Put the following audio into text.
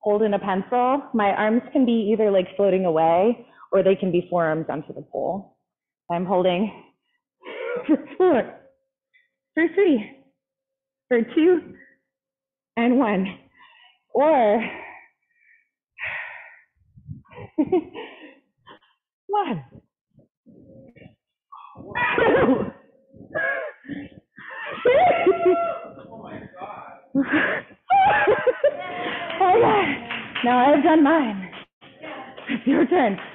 holding a pencil. My arms can be either like floating away or they can be forearms onto the pole. I'm holding for 4, for 3, for 2, and 1. Or 1. Oh my God. Oh yeah. Now I've done mine. It's your turn.